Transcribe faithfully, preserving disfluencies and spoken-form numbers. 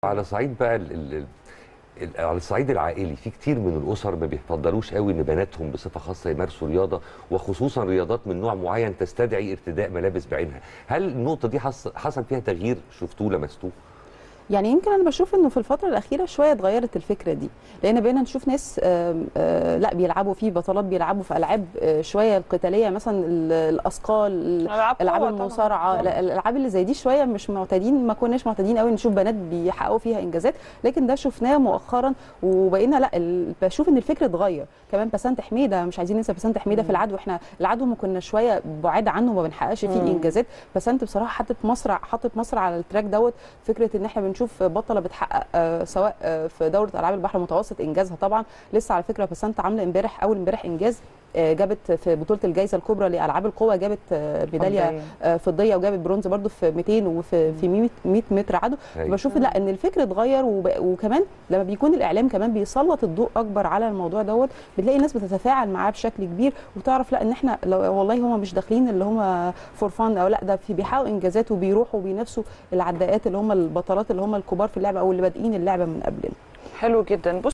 على صعيد بقى ال ال ال على الصعيد العائلي، في كتير من الاسر ما بيفضلوش قوي ان بناتهم بصفه خاصه يمارسوا رياضه، وخصوصا رياضات من نوع معين تستدعي ارتداء ملابس بعينها. هل النقطه دي حصل فيها تغيير شفتوه لمستوه؟ يعني يمكن انا بشوف انه في الفتره الاخيره شويه اتغيرت الفكره دي، لان بقينا نشوف ناس آآ آآ لا بيلعبوا في بطولات، بيلعبوا في العاب شويه القتاليه، مثلا الاثقال، العاب المصارعه، الالعاب اللي زي دي شويه مش معتادين، ما كناش معتادين قوي نشوف بنات بيحققوا فيها انجازات، لكن ده شفناه مؤخرا وبقينا لا بشوف ان الفكر اتغير. كمان بسنت حميده، مش عايزين ننسى بسنت حميده في العدو، احنا العدو ما كنا شويه بعاد عنه وما بنحققش فيه انجازات، بسنت بصراحه حطت مصر حطت مصر على التراك دوت. فكره ان احنا نشوف بطله بتحقق آه سواء آه في دوره العاب البحر المتوسط، انجازها طبعا لسه على فكره بسنت عامله امبارح اول امبارح انجاز، آه جابت في بطوله الجائزه الكبرى لالعاب القوى، جابت آه ميداليه آه فضيه، وجابت برونز برده في مئتين وفي في مئة متر عدو. بشوف لا ان الفكر اتغير، وكمان لما بيكون الاعلام كمان بيسلط الضوء اكبر على الموضوع دوت، بتلاقي الناس بتتفاعل معاه بشكل كبير، وتعرف لا ان احنا والله هم مش داخلين اللي هم فور فان او لا، ده في بيحققوا انجازات وبيروحوا وبينافسوا العداءات اللي هم البطلات اللي هم الكبار في اللعبه او اللي بادئين اللعبه من قبلنا. حلو جدا.